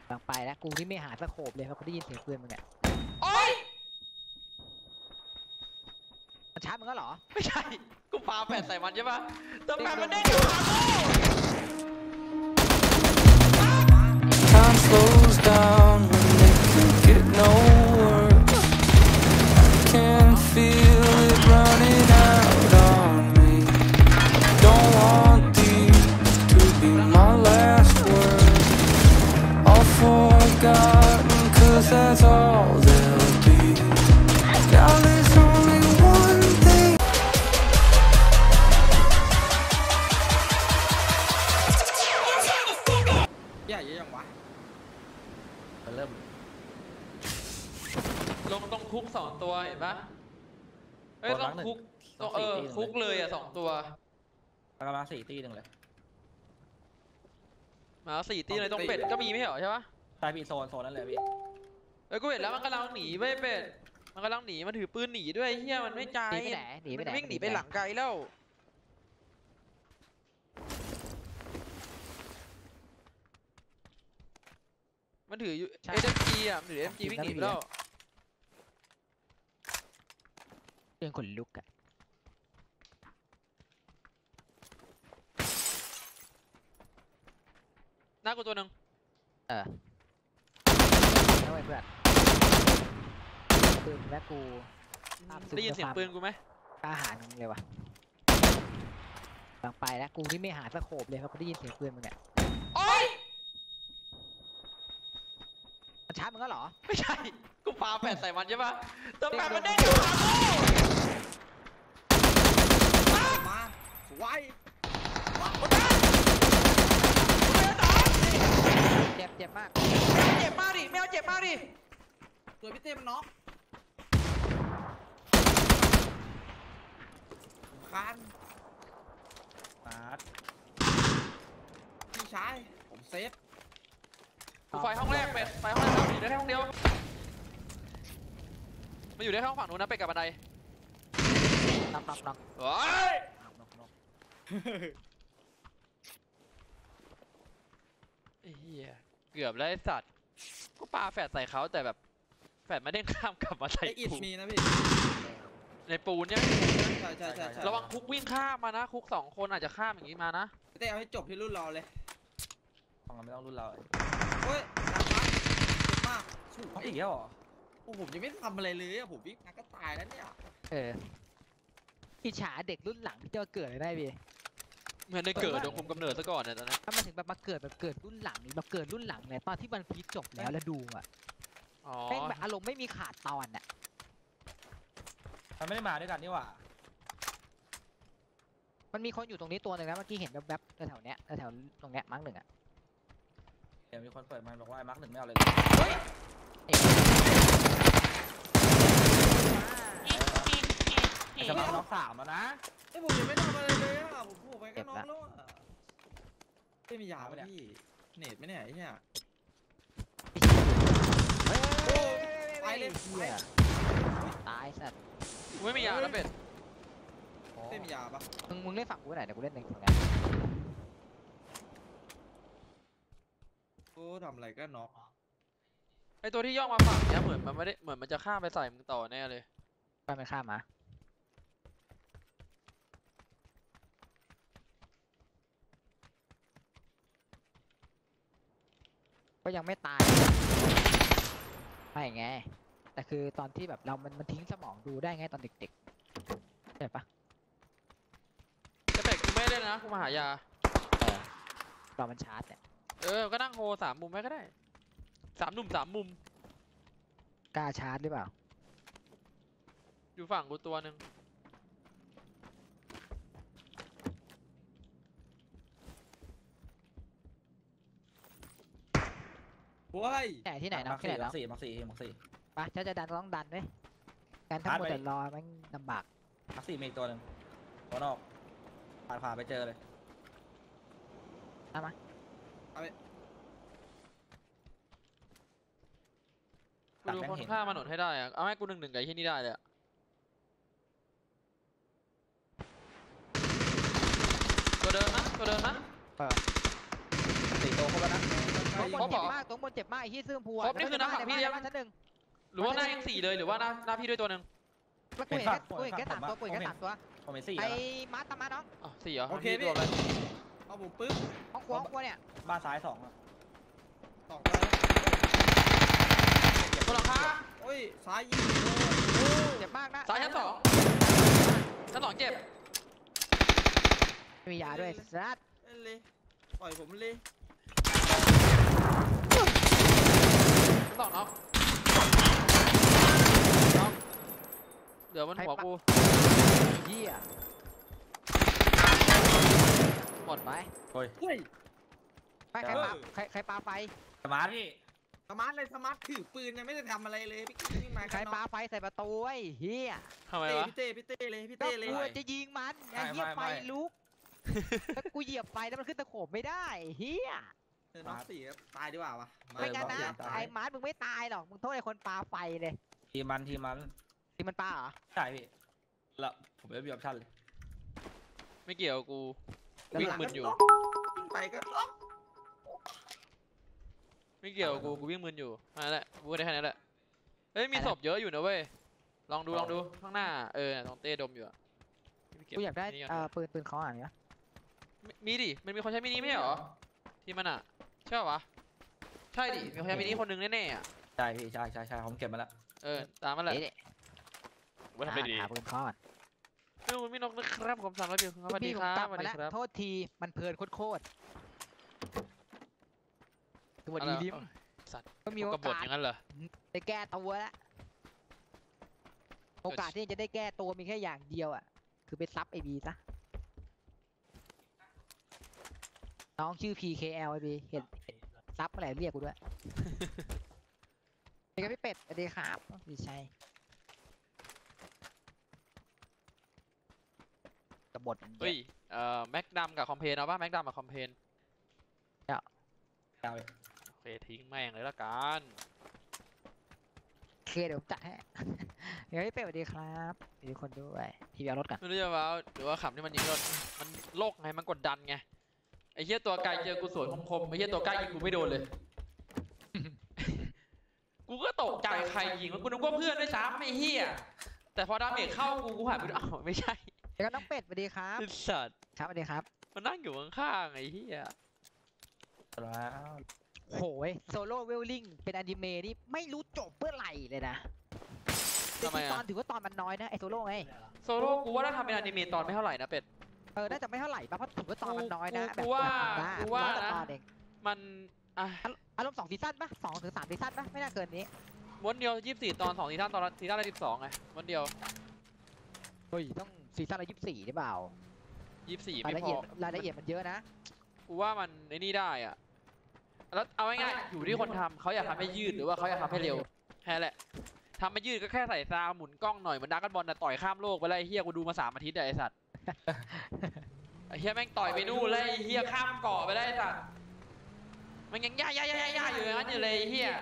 หลังไปแล้วกูที่ไม่หาสโคปเลยเพราะกูได้ยินเสียงปืนมึงเนี่ยโอ๊ยมันชาร์จมึงก็เหรอไม่ใช่กูปาแปดใส่มันใช่ปะแต่แปดมันได้อยู่ Time slows down when they can get no work. I can feel it running out on me. Don't want these to be my last words. All forgotten, 'cause that's all they'll be. Now there's only one thing. ใหญ่เยอะยังวะเริ่มลงตรงคุก2 ตัวเห็นปะเอ้ยต้องคุกคุกเลยอ่ะ2 ตัวประมาณ4 ตีหนึ่งเลยมา4 ตีเลยตรงเป็ดก็มีไม่เหรอใช่ปะตายปีโซนนั้นเลยพี่เอ้ยกูเห็นแล้วมันกำลังหนีไม่เป็ดมันกำลังหนีมันถือปืนหนีด้วยเฮียมันไม่ใจมันวิ่งหนีไปหลังไกลแล้วมันถือ SMG อ่ะมันถือ SMG วิ่งหนีไปแล้วเรื่องขนลุกอะหน้ากูตัวหนึ่งแล้วไอ้เพื่อนปืนและกูได้ยินเสียงปืนกูไหมกล้าหาญมึงเลยวะหลังไปแล้วกูที่ไม่หาสโคปเลยเพราะกูได้ยินเสียงปืนมึงเนี่ยโอ๊ยมันชาร์จมึงก็เหรอไม่ใช่กูปาแปดใส่มันใช่ปะแต่แปดมันได้อยู่มาไวเจ็บมากเจ็บมากดิไม่เอาเจ็บมากดิตัวพี่เต้มันน็อกคันปาดพี่ชายผมเซฟไฟห้องแรกเป็ดไฟห้องแรกอยู่ได้แค่ห้องเดียวมันอยู่ได้แค่ห้องฝั่งนู้นนะเป็ดกับบันไดน็อกเฮ้ยเฮียเกือบแล้วไอ้สัตว์ก็ปาแฝดใส่เขาแต่แบบแฝดไม่ได้ข้ามกลับมาใส่ปูนมีนะพี่ในปูนเนี่ยใช่ระวังคุกวิ่งข้ามมานะคุก2 คนอาจจะข้ามอย่างนี้มานะเต้เอาให้จบที่รุ่นเราเลยฟังกันไม่ต้องรุ่นเราเฮ้ยหนักมากเจ็บมากอีกแล้วเหรอผมยังไม่ทำอะไรเลยอะผมวิ่งก็ตายแล้วเนี่ยอิจฉาเด็กรุ่นหลังที่จะเกิดได้พี่เหมือนได้เกิดโดนคุมกำเนิดซะก่อนเนี่ยตอนนั้นถ้ามันถึงแบบมาเกิดรุ่นหลังนี่มาเกิดรุ่นหลังเนี่ยตอนที่มันพีคจบแล้วดูอ่ะแม่งแบบอารมณ์ไม่มีขาดตอนอ่ะมันไม่ได้มาด้วยกันนี่หว่ามันมีคนอยู่ตรงนี้ตัวหนึ่งนะเมื่อกี้เห็นแวบๆแถวเนี้ยแถวตรงเนี้ยมาร์ค 1อ่ะเดี๋ยวมีคนเปิดมาบอกว่ามาร์ค 1ไม่เอาเลยจะมาน็อก3แล้วนะไอ้ผมยังไม่ทำอะไรเลยอ่ะผมพูดไปก็น็อกแล้วอ่ะไม่มียาไหมพี่เน็ตไหมเนี่ยไอ้เนี่ยไปเลยตายสัตว์ไม่มียาแล้วเป็ดไม่มียาปะมึงเล่นฝั่งกูไหนเดี๋ยวกูเล่นในฝั่งนี้กูทำอะไรก็น็อกไอตัวที่ย่องมาฝั่งเนี้ยเหมือนมันไม่ได้เหมือนมันจะข้ามไปใส่มึงต่อแน่เลยไปมันข้ามมาก็ยังไม่ตายไม่ไงแต่คือตอนที่แบบมันทิ้งสมองดูได้ไงตอนเด็กๆเห็นปะแต่เป็ดกูไม่ได้นะกูมาหายาตอนมันชาร์จเนี่ยก็นั่งโฮ3 มุมไว้ก็ได้3 หนุ่ม3 มุมกล้าชาร์จหรือเปล่าอยู่ฝั่งกูตัวหนึ่งไหนที่ไหนนะที่ไหนแล้วมาสี่ปะถ้าจะดันต้องดันด้วยการทั้งหมดแต่รอมันลำบากมา4มีตัวหนึ่งตัวนอกผ่านไปเจอเลยเอามากูดูคนฆ่ามาหนุนให้ได้อะเอาให้กู1-1กับที่นี่ได้เลยอะตัวเดิมนะ 4 ตัวครบแล้วนะตัวบนเจ็บมากตัวบนเจ็บมากไอ้ที่ซื้อผัวครบนี่คือน้ำหนักพี่ยังชั้นหนึ่งหรือว่าหน้ายัง4เลยหรือว่าหน้าพี่ด้วยตัวหนึ่งแล้วกูเห็นแค่3ตัวกูเห็นแค่3ตัวผมเป็นสี่ไอ้มาตามมาน้องอ๋อ4เหรอโอเคตัวอะไรเอาผมปึ๊บห้องครัวเนี่ยบ้านซ้าย2อ่ะ2ตัวตัวหลังคาโอ้ยซ้ายยิงเจ็บมากนะซ้ายชั้น2ชั้น2เจ็บมียาด้วยสัตว์เล่นเลยปล่อยผมเลยชั้น2เนาะเหลือบนหัวกูเหี้ยหมดไหมเฮ้ยไม่ใครปาใครปาไฟสมาร์ทพี่สมาร์ทเลยสมาร์ทถือปืนยังไม่ได้ทำอะไรเลยพี่นี่มาใครปาไฟใส่ประตูไอ้เหี้ยทำไมวะพี่เต้เลยพี่ก็เต้เลยกูจะยิงมันไอ้เหี้ยไฟลุกแล้วกูเหยียบไฟแล้วมันขึ้นตะโขบไม่ได้เหี้ยน้องสี่ตายดีกว่าวะไม่งั้นนะไอ้มาร์ทมึงไม่ตายหรอกมึงโทษไอ้คนปาไฟเลยทีมันที่มันปาเหรอใช่พี่แล้วผมไม่มีออปชั่นเลยไม่เกี่ยวกูวิ่งมึนอยู่ไปก็ไม่เกี่ยวกูวิ่งมึนอยู่นั่นแหละกูได้แค่นั้นแหละเฮ้ยมีศพเยอะอยู่นะเว้ยลองดูข้างหน้าตรงเต้ดมอยู่อะกูอยากได้ปืนเขาอ่ะเนี่ยมีดิมันมีคนใช้มินิไม่ใช่เหรอที่มันอะใช่ป่าวะใช่ดิมีคนใช้มินิคนหนึงแน่ๆอะใช่พี่ใช่ผมเก็บมาแล้วตามมาแหละว่าทำได้ดีหาปืนเขาก่อนไม่นกนะครับผม300 บิลครับสวัสดีพี่คผมรับกลับสวัสมาดีแล้วครับโทษทีมันเพลินโคตรสวัสดีดิมสัตว์ก็มีพวโอกกบฏกาสอย่างนั้นเหรอได้แก้ตัวแล้วโอกาสที่จะได้แก้ตัวมีแค่อย่างเดียวอ่ะคือไปซับไอบีซะน้องชื่อ PKL ไอบีเห็นซับเมื่อไหร่เรียกกูด้วยเป็นกับพี่เป็ดสวัสดีครับดีชัยกบฏเฮ้ยแม็กดัมกับคอมเพนเอาป่ะแม็กดัมกับคอมเพนยาวโอเคทิ้งแม่งเลยละกันเคเดี๋ยวผมจัดให้ เดี๋ยวพี่เป็ดสวัสดีครับมีคนด้วยพี่เอารถกันไม่รู้จะว้าวหรือว่าขำที่มันยิงรถมันโลกไงมันกดดันไงไอ้เหี้ยตัวไกลเจอกูสวนคมๆไอ้เหี้ยตัวใกล้ยิงกูไม่โดนเลย กูก็ตกใจใครยิงวะกูนึกว่าเพื่อนด้วยซ้ำไอ้เหี้ยแต่พอดาเมจเข้ากูหันไปดูอ้าวไม่ใช่เดี๋ยวก็น้องเป็ดสวัสดีครับไอ้สัตว์ครับสวัสดีครับมันนั่งอยู่ข้างๆไอ้เหี้ยแล้วโหยโซโล่เวลลิ่งเป็นอนิเมะนี่ไม่รู้จบเมื่อไหร่เลยนะทำไมตออะนถือว่าตอนมันน้อยนะไอโซโล่ไงโซโล่กูว่าถ้าทำเป็นอนิเมะตอนไม่เท่าไหร่นะเป็ดน่าจะไม่เท่าไหร่ป่ะเพราะถือว่าตอนมันน้อยนะกูแบบว่าแบบกูว่าร้อยกนะตอนเองมันอ่ะอารมณ์2 ซีซั่นป่ะ2 ถึง 3 ซีซั่นป่ะไม่น่าเกินนี้ม้วนเดียว24 ตอน2 ซีซั่นตอนละซีซั่นละ12ไงม้วนเดียวเฮ้ยต้องซีซั่นละ24หรือเปล่า 24 รายไม่ละพเอียอดรายละเอียดมันเยอะนะกูว่ามันไอ้นี่ได้อะแล้วเอาง่ายๆอยู่ที่คนทำเขาอยากทำให้ยืดหรือว่าเขาอยากทำให้เร็วแค่นั้นแหละทำให้ยืดก็แค่ใส่ซาวหมุนกล้องหน่อยเหมือนดราก้อนบอลนะต่อยข้ามโลกไปเลยไอ้เฮียกูดูมา3 อาทิตย์อะไอ้สัตว์ ไอ้เฮียแม่งต่อยไปนู่นเลยไอ้เฮียข้ามเกาะไปได้ไอ้สัตว์มันยังย่าอยู่อย่างนั้นอยู่เลยไอ้เฮีย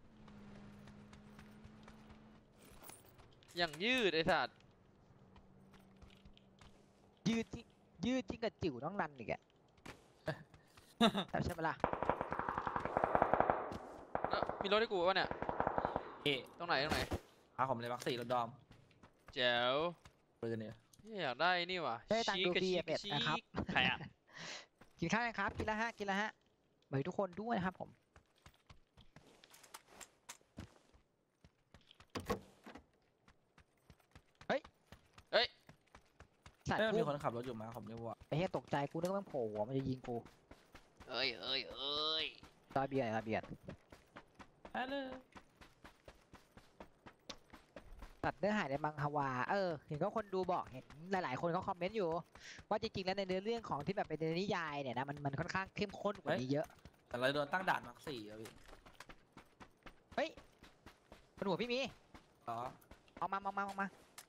อย่างยืดไอ้สัตว์ยืดจริงกับจิ๋วน้องนันอีกอะใช่ไหมล่ะแล้วมีรถให้กูวะเนี่ยเอ๊ะตรงไหนผมเลยมัก4รถดอมแจ๋วปืนเนี่ยเหี้ยอยากได้นี่ว่ะได้ตังค์ดูกระฟรีชีอะเป็ดกระนะครับใครอะกินข้าวยังครับกินแล้วฮะเหมือนทุกคนด้วยนะครับผมสัตว์มีกูคนขับรถอยู่มาผมนึกว่าไอ้เหี้ยตกใจกูนึกว่ามันโผล่หัวมันจะยิงกูเอ้ยลาเบียดฮัลโหลตัดเนื้อหาในมังฮวาเห็นก็คนดูบอกเห็นหลายๆคนเขาคอมเมนต์อยู่ ว่าจริงๆแล้วในเนื้อเรื่องของที่แบบเป็นในนิยายเนี่ยนะมันค่อนข้างเข้มข้นกว่านี้เยอะแต่เราโดนตั้งด่านมัก4อ่ะพี่เฮ้ยบนหัวพี่มีอ๋อเอามา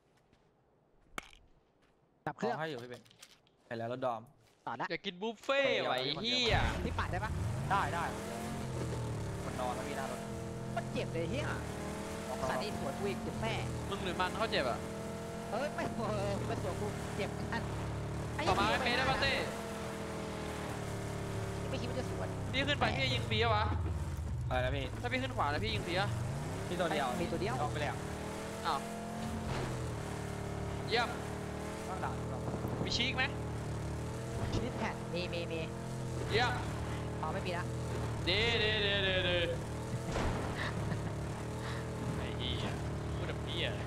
ดับเคเครื่รื่ออง งให้อยู่พี่เป็นเห็นแล้วรถดอมต่อละอยากกินบุฟเฟ่ต์ว่ะไอ้เหี้ยพี่ปัดได้ปะได้มันนอนแล้วพี่หน้ารถมันเจ็บเลยเฮียสัตว์นี่สวนกูอีกเจ็บแม่มึงหรือมันเขาเจ็บอ่ะไม่มาสวนกูเจ็บกันต่อมาไอ้เมย์ได้ปะเต้เมไม่คิดว่าจะสวนพี่ขึ้นไปพี่จะยิงฟรีอะวะอะไรนะพี่ถ้าพี่ขึ้นขวาแล้วพี่ยิงฟรีอะพี่ตัวเดียวมีตัวเดียวออกไปแล้วอ้าวเยี่ยมต้องด่าเรามีชีกไหมชีวิตแผ่นมีเยี่ยมพอไม่มีละเดไอ้เหี้ยพูดแบบเหี้ย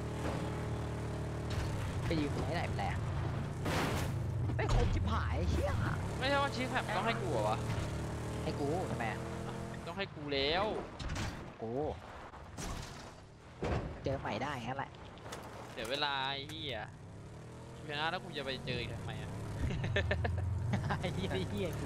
ไปยืมไหนแปลไม่คมชิบหายเชี่ยไม่ใช่ว่าชีกแมปต้องให้กูเหรอวะให้กูทำไมต้องให้กูแล้วกูเจอใหม่ได้งั้นแหละเดี๋ยวเวลาไอ้เหี้ยชนะแล้วกูจะไปเจออีกทำไมอะไอ้เหี้ยกู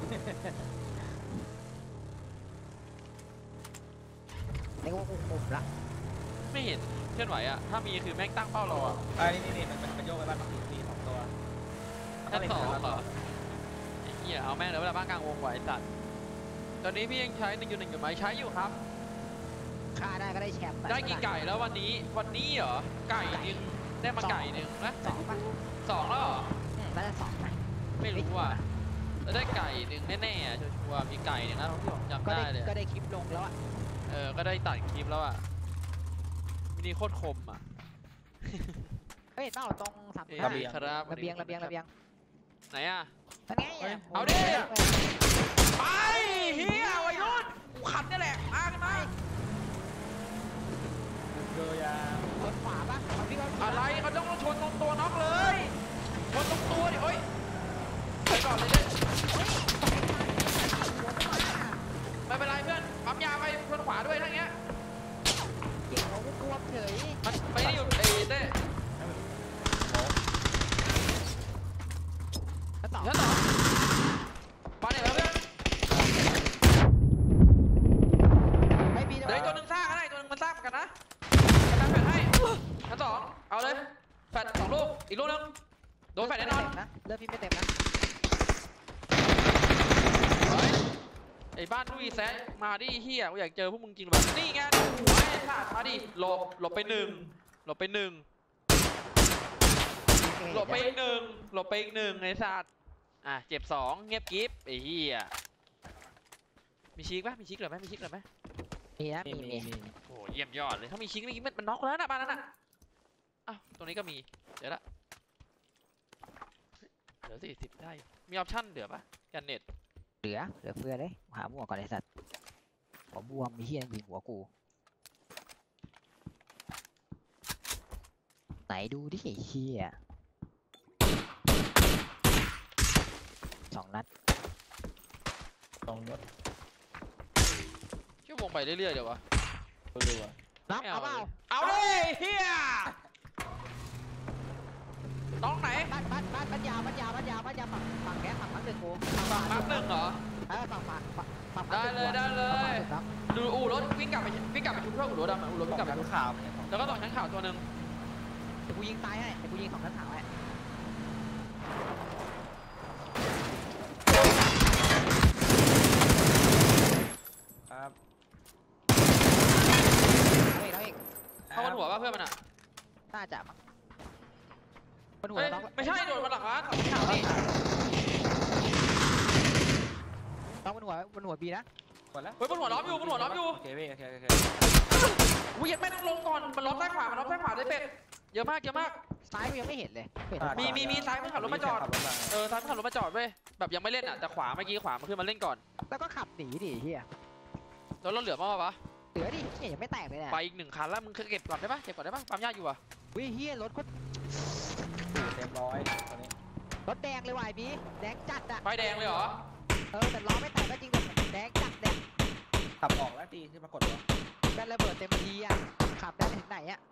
นี่ก็คมละไม่เห็นเคลื่อนไหวอะถ้ามีคือแม่งตั้งเป้ารออะนี่มันโยกไปบ้านบางที2 ตัวชั้นสองเหรอไอ้เหี้ยเอาแม่งเลยเวลาบ้านกลางวงไหวสัตว์ตอนนี้พี่ยังใช้1.1อยู่ไหมใช้อยู่ครับฆ่าได้ก็ได้แชมป์ได้กี่ไก่แล้ววันนี้เหรอไก่หนึ่งได้มาไก่หนึ่งนะ 2ป่ะ 2แล้วเหรอน่าจะ2ไหมไม่รู้อ่ะแล้วได้ไก่หนึ่งแน่ๆอะชัวร์ๆมีไก่หนึ่งนะที่ผมจำก็ได้เลยได้คลิปลงแล้วอ่ะก็ได้ตัดคลิปแล้วอ่ะมินิโคตรคมอ่ะเฮ้ยเต้าตรง3 เอ้ยระครับเบียงไหนอ่ะนั่นไงเอาดิ ไปเฮียวัยรุ่นกูขัดนี่แหละมากันมาเดือยารถขวาป่ะพี่ก็อะไรเขาต้องชนตรงตัวน็อกเลยชนตรงตัวดิเฮ้ยไปก่อนเลยเนี่ยไม่เป็นไรเพื่อนปั๊มยาไปชนขวาด้วยทั้งเงี้ยเก่งเขากลัวเฉยมันไม่ได้อยู่เต้แล้วต่อชั้นสองมาเนี่ยแล้วเพื่อนไม่มีเดี๋ยวอีกตัวหนึ่งซ่าก็ได้ตัวหนึ่งมันซ่าเหมือนกันนะกระดานแฟดให้ชั้นสองเอาเลยแฟด2 ลูกอีกลูกนึงโดนแฟดแน่นอนนะเริ่มพี่ไม่เต็มนะไอ้บ้านดุยแซะมาดิเฮียกูอยากเจอพวกมึงจริงแบบนี่ไงหัวไอ้สัตว์มาดิหลบไปหนึ่งหลบไปอีกหนึ่งไอ้สัตว์เจ็บ2เงียบกิ๊บไอ้เฮียมีชีกปะมีชีกเหรอไหมมีนะมีโอ้เยี่ยมยอดเลยถ้ามีชีกเมื่อกี้มันน็อกแล้วนะบ้านนั้นน่ะอ้าวตรงนี้ก็มีเดี๋ยวละเหลือ40ได้มีออปชั่นเหลือปะกันเน็ตเหลือเฟือเลยหาหมวกก่อนไอ้สัตว์หัวบวมมีเฮียยิงหัวกูไหนดูดิไอ้เฮีย2 นัด 2 นัดชั่วโมงไปเรื่อยๆเดี๋ยววะดูอ่ะนับเอาเปล่าเอาเลยเฮียน้องไหนบ้านยาวฝั่งแกฝั่งมักหนึ่งกูมาร์ค 1เหรอฝั่งได้เลยดูอู่รถวิ่งกลับไปชุบเพื่ออู่รถดำอู่รถวิ่งกลับไปลูกข่าวเนี่ยแล้วก็ต่อชั้นข่าวตัวหนึ่งเดี๋ยวกูยิงตายให้เดี๋ยวกูยิง2 นัดถาวให้ครับเอาอีกเข้าบนหัวป่ะเพื่อนมันอ่ะน่าจะมั้งบนหัวเฮ้ยน้องไม่ใช่โดนมาหลังร้านข่าวนี่น้องบนหัวบีนะหมดแล้วเฮ้ยบนหัวล้อมอยู่โอเคพี่โอเคอุ้ยยังไม่ต้องลงก่อนมันล้อมซ้ายขวาได้เป็ดเยอะมากซ้ายกูยังไม่เห็นเลยมีซ้ายมันขับรถมาจอดซ้ายมันขับรถมาจอดเว้ยแบบยังไม่เล่นอ่ะแต่ขวาเมื่อกี้ขวามันขึ้นมาเล่นก่อนแล้วก็ขับหนีดิเฮียแล้วเราเหลือมั้งปะเหลือดิเฮียยังไม่แตกเลยนะไปอีก1 คันแล้วมึงเก็บก่อนได้ปะปั๊มยาอยู่อ่ะวิเฮียรถก็เต็มร้อยตอนนี้รถแดงเลยว่ะไอ้บีแดงจัดอ่ะไฟแดงเลยเหรอแต่ล้อไม่แตกก็จริงแต่แดงจัดแดงขับออกแล้วตีที่ปรากฏว่าแบนระเบิดเต็มทีอ่ะขับได้ถึงไหนอ่ะ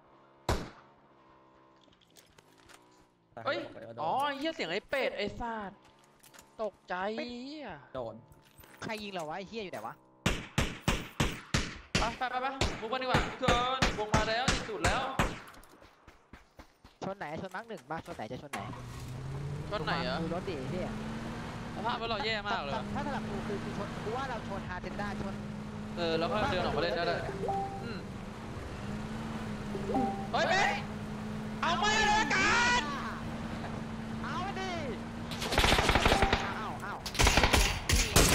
เฮ้ยอ๋อเฮียเสียงไอ้เป็ดไอ้สัตว์ตกใจเฮียโดนใครยิงเราวะไอ้เฮียอยู่ไหนวะไปบุกมาดีกว่าทุกคนวงมาแล้วที่สุดแล้วชนไหนชนมาร์ก 1บ้างชนไหนจะชนไหนชนไหนเหรอดูรถดิเฮียสภาพรถเราแย่มากเลยถ้าสำหรับกูคือชนกูว่าเราชนฮาเทนด้าชนแล้วก็เดินออกมาเล่นได้เลยเฮ้ยเป็ดเอาไม่เลยกันเอาดิเอา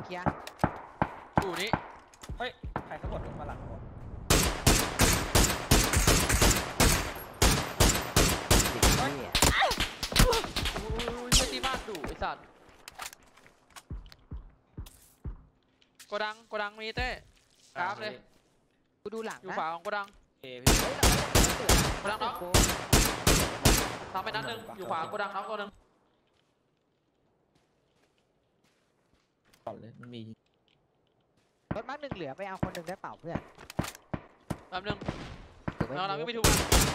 เคลียร์อยู่นี่เฮ้ยใครเขาบดมาหลังผมดิพี่อุ้ยไม่ตีบ้านดุไอ้สัตว์โกดังมีเต้กราฟเลยกูดูหลังอยู่นะขวาของโกดังเอพี่เฮ้ยเราไม่ต้องเสือโกดังน็อกทำไปนัดหนึ่งอยู่ขวาโกดังน็อกตัวหนึงก่อนเลยมันมีรถมาร์คหนึ่งเหลือไปเอาคนหนึ่งได้เปล่าเพื่อนแป๊บนึงเดี๋ยวเราไม่ไม่รู้ถูก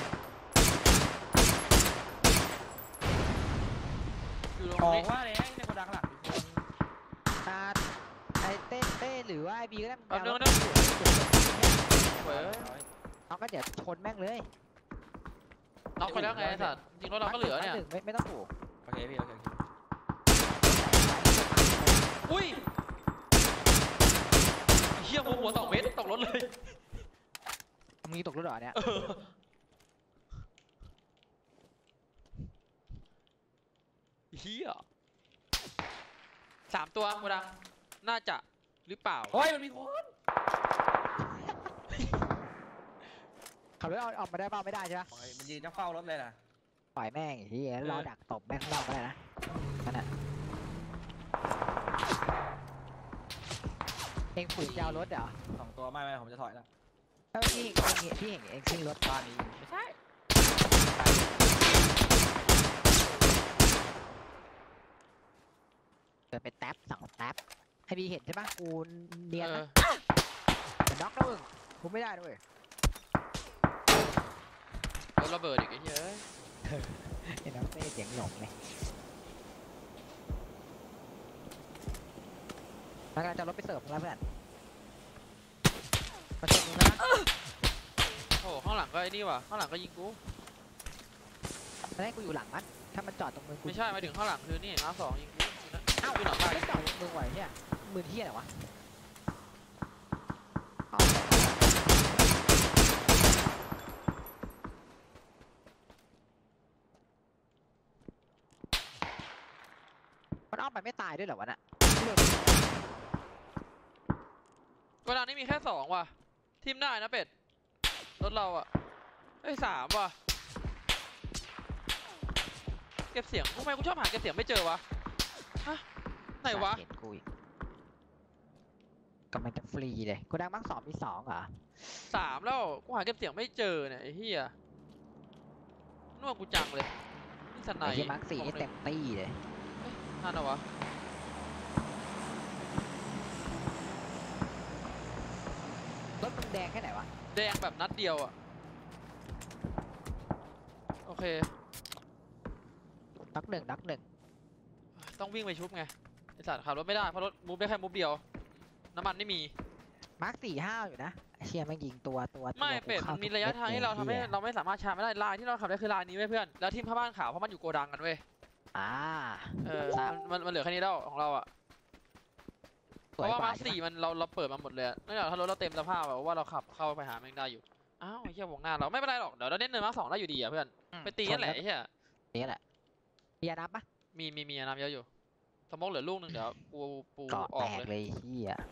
อยู่ตรงบอกนี้ว่าเลยในโกดังหลังทุกคนไอเต้หรือว่าไอบีก็ได้แป๊บนึงเอานึงเว้ยเอาก็เดี๋ยวชนแม่งเลยน็อกไปแล้วไงไอ้สัตว์จริงรถเราก็เหลือเนี่ยมาร์คหนึ่งไม่ต้องถูกโอเคพี่โอเคอุ้ยไอ้เหี้ยหัว2 เมตรตกรถเลยมึงตกรถเหรอเนี่ยเออเหี้ย3 ตัวโกดังน่าจะหรือเปล่าเฮ้ยมันมีคนขับรถออกมาได้เปล่าไม่ได้ใช่ปะมันยืนเฝ้ารถเลยนะปล่อยแม่งที่รอดักตบแม่งข้างนอกก็ได้นะนั่นน่ะเองฝืนจะเอารถเหรอ 2 ตัวไม่ผมจะถอยแล้วถ้าพี่เห็นเองซิ่งรถบ้านนี้ไม่ใช่เกิดไปแท็บ2 แท็บให้พี่เห็นใช่ปะกูเนียนเอนะอแต่น็อกแล้วมึงกูไม่ได้ด้วยรถระเบิดอีกไอ้เหี้ยเอ้ยไอ้น้องเต้เสียงหลงเลยแล้วก็จะรถไปเสิร์ฟแล้วเพื่อนมาเสิร์ฟมึงนะโอ้โหข้างหลังก็ไอ้นี่ว่ะข้างหลังก็ยิงกูตอนแรกกูอยู่หลังมันถ้ามันจอดตรงมึงกูไม่ใช่หมายถึงข้างหลังคือนี่มา2ยิงกูอ้าวขึ้นหลังได้ไม่จอดตรงมึงไหวเนี่ยมือที่ไหนวะมันอ้อมไปไม่ตายด้วยเหรอวะน่ะโกดังนี่มีแค่2ว่ะทีมได้นะเป็ดรถเราอ่ะเอ้ย3ว่ะเก็บเสียงทำไมกูชอบหาเก็บเสียงไม่เจอวะฮะไหนวะเห็นกูอีกกำลังจะฟรีเลยกูดังมัก2 มี 2เหรอ 3แล้วกูหาเก็บเสียงไม่เจอเนี่ยไอ้เหี้ยน่วงกูจังเลยนี่สไนไอ้ป์ที่มัก4นี่เต็มตี้เลยนั่นเหรอวะรถมึงแดงแค่ไหนวะแดงแบบนัดเดียวอ่ะโอเคนักหนึ่งต้องวิ่งไปชุบไงไอสัตว์ขับรถไม่ได้เพราะรถมูฟได้แค่มูฟเดียวน้ำมันไม่มีมาร์ค4 5อยู่นะไอ้เชียแม่งยิงตัวไม่กูเป็ดข้ามันมีระยะทางที่เราทำให้หี้ยเราไม่สามารถชาร์จไม่ได้ลายที่เราขับได้คือลายนี้เว้ยเพื่อนแล้วทีมข้าบ้านขาวเพราะมันอยู่โกดังกันเว้ยอ่าเออมันเหลือแค่นี้แล้วของเราอ่ะสเพวยราะว่าก มาว่าร์คสี่มันเราเปิดมาหมดเลยนั่นแหละถ้ารถเราเต็มสภาพแบบว่าเราขับเข้าไปหาแม่งได้อยู่อ้าวไอ้เหี้ยวงหน้าเราไม่เป็นไรหรอกเดี๋ยวเราเล่นเนินมาร์ค2ได้อยู่ดีอ่ะเพื่อนไปตีนั่นแหละไอ้เหี้ยนี่แหละมียานับปะมีน้ำเยอะอยู่สมองเหลือลูกหนึ่งเดี๋ยวปูเกาะอแตอกกเลยเลยเฮีย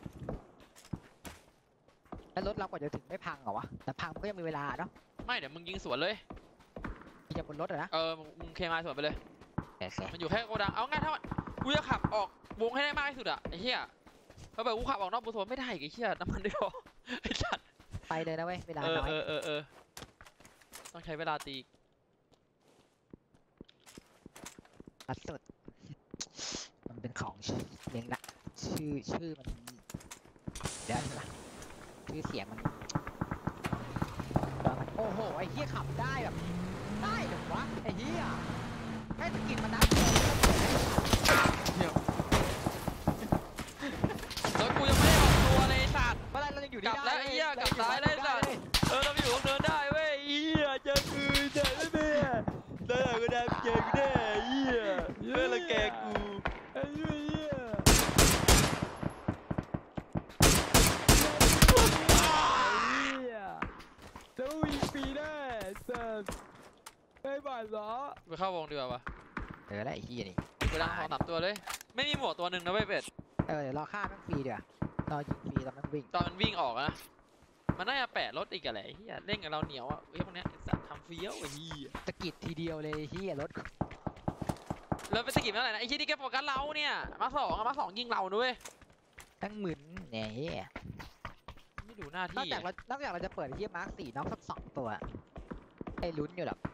แล้วรถเรากว่าจะถึงไม่พังเหรอวะแต่พังมันก็ยังมีเวลาเนาะไม่เดี๋ยวมึงยิงสวนเลยมีจะบนรถเหรอนะเออมึงเคมายสวนไปเลยแกมันอยู่แค่โกดัง เอาง่ายถ้ามันกูจะขับออกวงให้ได้มากที่สุดอะไอ้เหี้ยแล้วแบบกูขับออกนอกบูโซนไม่ได้อีกไอ้เหี้ยน้ำมันไม่พอไอ้สัตว์ไปเลยนะเว้ยเวลาเออน้อยเออต้องใช้เวลาตีอีกตัดสุดมันเป็นของเลี้ยงละชื่อมันเดี๋ยวนะชื่อเสียงมันโอ้โหไอ้เหี้ยขับได้แบบได้เหรอวะไอ้เหี้ยแค่สกินมันนับรถกูยังไม่ได้ออกตัวเลยไอ้สัตว์เมื่อไรเรายังอยู่กลับแล้วไอ้เหี้ยกลับซ้ายเลยสัตว์ เออเราอยู่เดินได้เว้ยไอ้เหี้ยเจอกูเจอไม่เป็นได้ก็ได้เจอกูได้ไอ้เหี้ยเพื่อนละแกกูไอ้เหี้ยจะวิ่งปีได้เสิร์ฟไม่บาดเหรอไปเข้าวงดีกว่าวะเออแล้วไอ้เหี้ยนี่กูดัง2-3ตัวเลยไม่มีหมวกตัวหนึ่งนะเว้ยเป็ดเดี๋ยวรอฆ่าแม่งฟรีเดี๋ยวรอยิงฟรีแล้วแม่งวิ่งตอนมันวิ่งออกอะนะมันน่าจะแปะรถอีกอะแหละเฮียเล่นกับเราเหนียวอะเฮ้ยพวกเนี้ยไอ้สัตว์ทำเฟี้ยวไอ้เฮียตะกิดทีเดียวเลยเฮียรถแล้วเป็นสกิปเมื่อไหร่นะไอ้ชี้ยนี่แกโฟกัสเราเนี่ยมาสองอะมาสองยิงเราด้วยทั้งหมื่นเนี่ยเฮียไม่ดูหน้านอกที่จากอะเราจะเปิดเฮียมาร์ค4น็อกสัก2 ตัวไอ้ลุ้นอยู่หรอก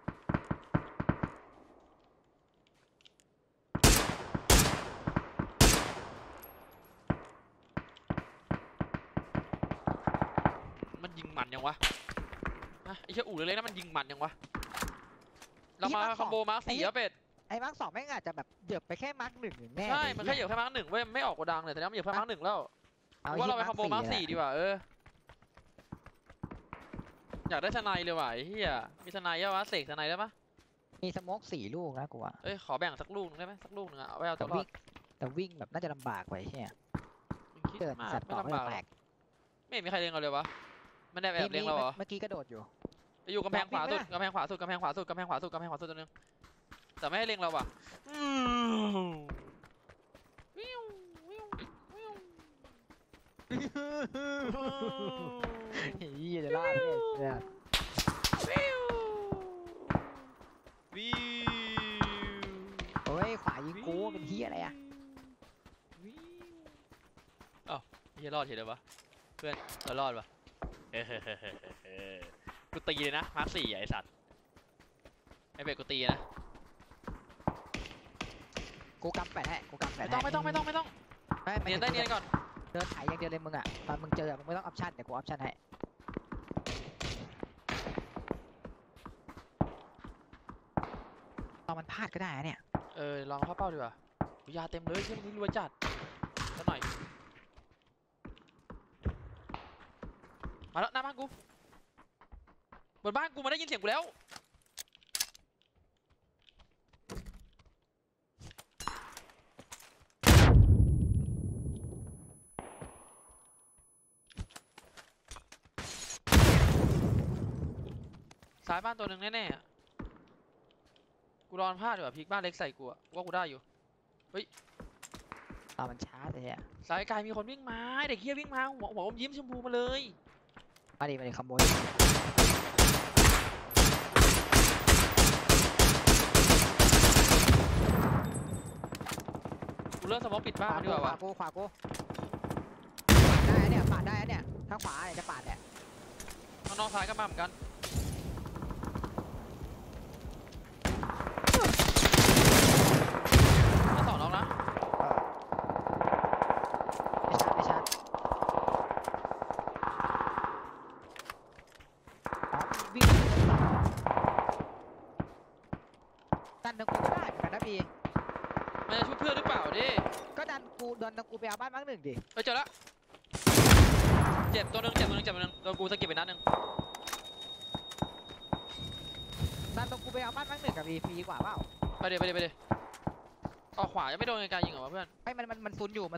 มันยิงมันยังวะนะไอ้เชี่ยอู่เล็กๆนะมันยิงมันยังวะเรามาคอมโบมาร์คสี่แล้วเป็ดไอ้มาร์ค2แม่งอาจจะแบบเหยียบไปแค่มาร์ค1อย่างแน่ใช่เลยมันแค่เหยียบแค่มาร์คหนึ่งเว้ยไม่ออกโกดังเลยแต่เนี้ยมันเหยียบแค่มาร์คหนึ่งแล้วเอาว่าเราไปหี้ยคอมโบมาร์ค 4 สี่ดีกว่าอยากได้ทนายเลยว่ะไอ้เหี้ยมีทนายเยอะวะเสกทนายได้ปะมีสโมก4 ลูกนะกูว่าเอ้ยขอแบ่งสักลูกนึงได้ไหมสักลูกนึงอะเอาไว้เอาแต่ตัวรอวิ่ดงแต่วิ่งแบบน่าจะลำบากไว้เฮียมึงคิดเกิดมากสัตว์ไม่ต่อไม่ลำบากหรแตอกกไม่เห็นมีใครเล็งเราเลยวะมันแอบเล็งเราเหรอเมื่อกี้กระโดดอยู่ไปอยู่กำแพงขวาสุดวิ่งไหมกำแพงขวาสุดกำแพงขวาสุดกำแพงขวาสุดกำแพงขวาสุดตัวนึงแต่ไม่ให้เล็งเราว่ะวิววิววิวเฮียจะล่าเลยเนี่ยวิววิวโอ้ยขวายิงกูเป็นเฮียอะไรอะวิวอ้าวเฮียรอดเฉยเลยวะเพื่อนเรารอดปะกูตีเลยนะมาร์คสี่ไอสัตว์ไอเบรกกูตีนะกูกำแปะให้กูกำแปะไม่ต้องให้ไม่ต้องไม่เนียนได้เนียนก่อนเดินถ่ายอย่างเดียวเลยมึงอะตอนมึงเจอมึงไม่ต้องออปชั่นเดี๋ยวกูออปชั่นให้ตอนมันพลาดก็ได้นะเนี่ยลองเข้าเป้าดีกว่ากูยาเต็มเลยที่มันรวยจัดสักหน่อยมาแล้วหน้าบ้านกูบนบ้านกูมาได้ยินเสียงกูแล้วซ้ายบ้านตัวหนึ่งแน่ๆอะกูรอนพลาดดีกว่าพลิกบ้านเล็กใส่กูอะว่ากูได้อยู่ตอนมันช้าเลยอะซ้ายไกลมีคนวิ่งมาเด็กเฮียวิ่งมาหัวอมยิ้มชมพูมาเลยมาดิคอมโบกูเริ่มสมองปิดขบ้านวาดีกูกว่าขวาวะกูขวากูได้เนี่ยปาดได้เนี่ยถ้าขวาเนี่ยจะปาดเนี่ยข้างนอกซ้ายก็มาเหมือนกันมาสองน้องนะไม่ชัดอ๋อวิ่งดันทั้งกูก็ได้เหมือนกันนะบีมันจะช่วยเพื่อนหรือเปล่าดิก็ดันทั้งกูไปเอาบ้านมาร์ค1ดิไปเจอละเจ็บตัวหนึงโดนกูสะกิดไปนัดหนึงดันทั้งกูไปเอาบ้านมาร์ค1กับบีฟรีกว่าเปล่าไปเดี๋ยวออกขวายังไม่โดนไกลๆยิงเหรอวะเพื่อนไอ้มันซุนอยู่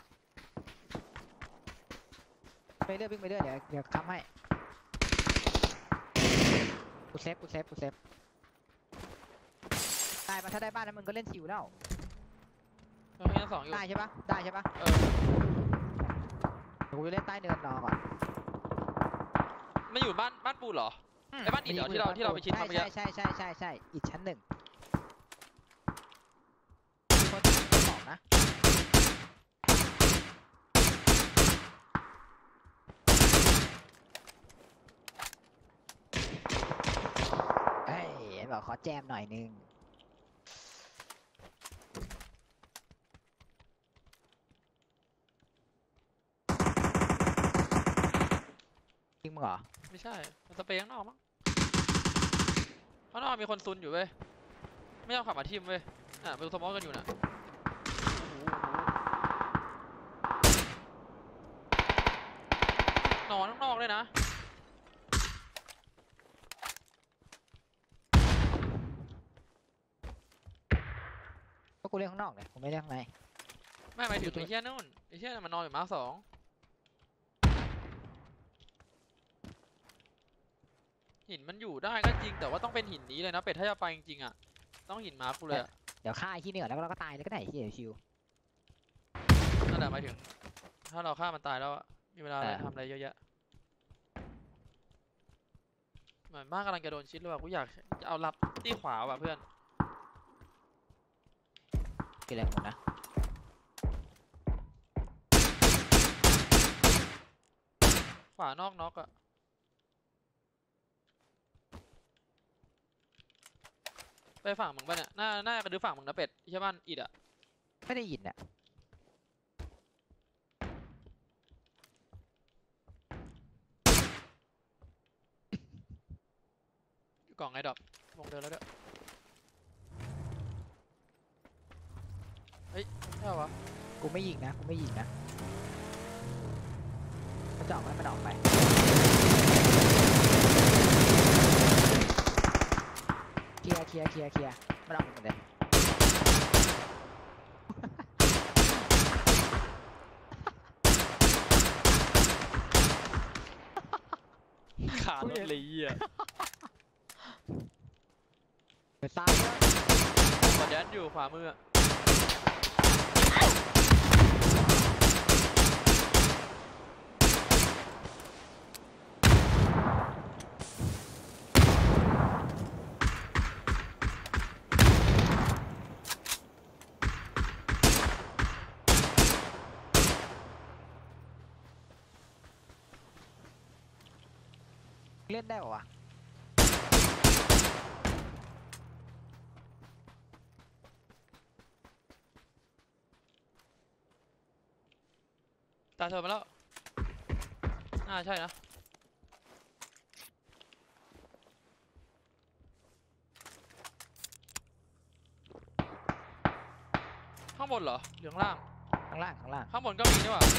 ไปเรื่อยวิ่งไปเรื่อยเดี๋ยวค้ำให้กูเซฟได้มาถ้าได้บ้านแล้วมึงก็เล่นชิวแล้วเราพยายามสองอยู่ได้ใช่ปะเดี๋ยวกูจะเล่นใต้เนินรอก่อนมันอยู่บ้านปูนเหรอ ไอ้บ้านอิฐเหรอที่เราไปชิดมาเมื่อกี้ใช่อีกชั้น 1มีคนบอกนะเฮ้ยบอกขอแจมหน่อยนึงจริงมึงเหรอไม่ใช่มันสเปรย์ข้างนอกมั้งข้างนอกมีคนซุนอยู่เว้ยไม่ต้องขับมาทิมเว้ยไปดูสมองกันอยู่น่ะนอนข้างนอกเลยนะก็กูเล่นข้างนอกเลยกูไม่เล่นข้างในไม่หมายถึงไอ้เชี่ยนู่นไอ้เชี่ยมันนอนอยู่มาร์คสองหินมันอยู่ได้ก็จริงแต่ว่าต้องเป็นหินนี้เลยนะเป็ดถ้าจะไปจริงๆอ่ะต้องหินมาร์คกูเลยอะเดี๋ยวฆ่าไอ้ที่เหนือแล้วก็เราก็ตายเลยก็ได้ไอ้ที่ชิวแหละหมายถึง ถ้าเราฆ่ามันตายแล้วอะมีเวลาอะไรทำอะไรเยอะแยะเหมือนมากกำลังจะโดนชิดเลยว่ะกูอยากเอารับที่ขวาว่ะเพื่อนกี่แรงหมดนะขวานอกน็อกอะไปฝั่งมึงป่ะเนี่ยน่าจะกระดือฝั่งมึงนะเป็ดใช่ป่ะอิดอะไม่ได้ยินอ่ะอยู่กล่องไอ้ดอกวงเดินแล้วด้วยเฮ้ยใช่วะกูไม่ยิงนะกูไม่ยิงนะมันจะออกไหมมันออกไปเคลียร์มันออกไปหมดเลยขาดรถเลยอ่ะเปิดซ้ายด้วยกดยันอยู่ขวามืออะเล่นได้ปะวะตาเธอมาแล้วน่าใช่นะข้างบนเหรอหรือข้างล่างข้างล่างข้างบนก็มีนี่หว่า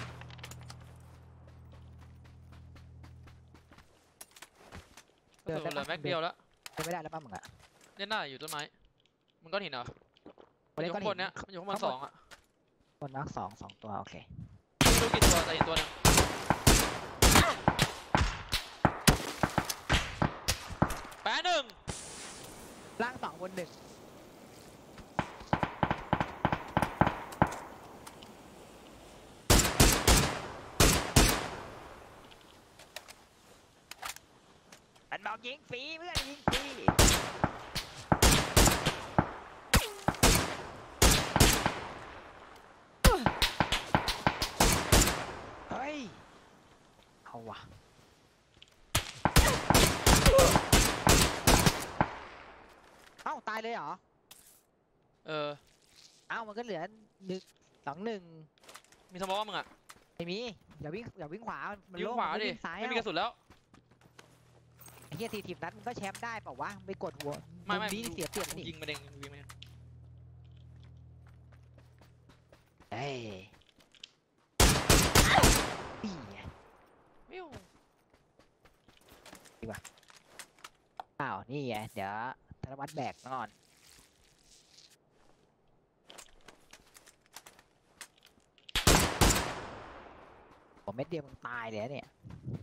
เดินเหได้ลือปะแม็กเดียวแล้วเดินไม่ได้แล้วป่ะมึงอะเล่นหน้าอยู่ต้นไม้มันก้อนหินเหรอกูมันอเล่นยู่ก้อนข้างบหินเนี้ยมันอยู่ข้างบนข้างบนสองอ่ะบนมาร์คสองตัวโอเคไม่รู้กี่ตัวแต่เห็นตัวหนึงแปะหนึ่งล่างสองบนหนึ่งมันบอกยิงฟรีเพื่อนยิงฟรีเฮ้ยเอาวะเอ้าตายเลยเหรอเออเอ้ามันก็เหลือ1-2-1 มีสมองว่ามึงอ่ะไม่มีอย่าวิ่งขวามันยิงโล่งขวามันดิวิ่งซ้ายไม่มีกระสุนแล้วไอ้เหี้ย40 นัดมันก็แชมป์ได้เปล่าวะไปกดหัวไม่มุนี้มึงเสียเปรียบมึงนี่ยิงมาเด้งยิงมาเด้งเอ้ยนี่ไงวิวอ้าวนี่ไงเดี๋ยวธนวัฒน์แบกมาก่อนผมเม็ดเดียวมึงตายเลยนะเนี่ย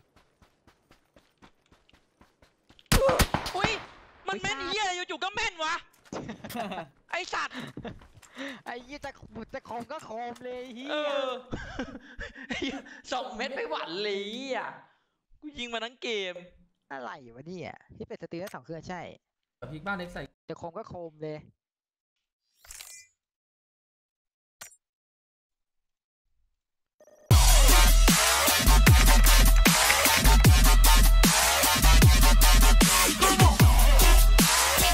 อุ้ยมันไม่แม่นใช่เหี้ยอะไรอยู่ๆก็แม่นวะ ไอสัตว์ไอ้ยี่จะคมก็คมเลยเฮีเอย อ 2 เม็ดไม่หวั่นเลยอ่ะกูยิงมาทั้งเกมอะไรวะเนี่ยที่เป็นสตรีมทั้ง2 เครื่องใช่พลิกบ้านเล็กใส่จะคมก็คมเลย